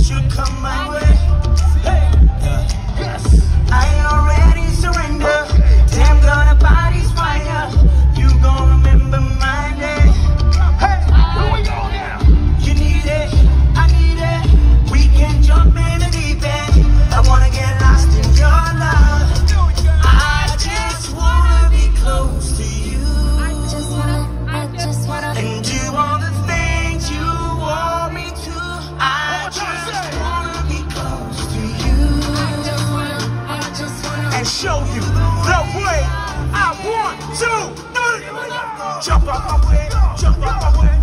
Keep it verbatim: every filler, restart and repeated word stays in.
should come my way. Hey, yes, I already surrender. Damn, gonna body's fire. You gon' remember my name. Hey, where we go now? You need it, I need it. We can jump in the deep end. I wanna get lost in your love. I just wanna be close to you. I just wanna, I just wanna. And do all the things you want me to. I just wanna be close to you. I just wanna, I just wanna. And show you the way I want to. Jump off my way, jump off my way.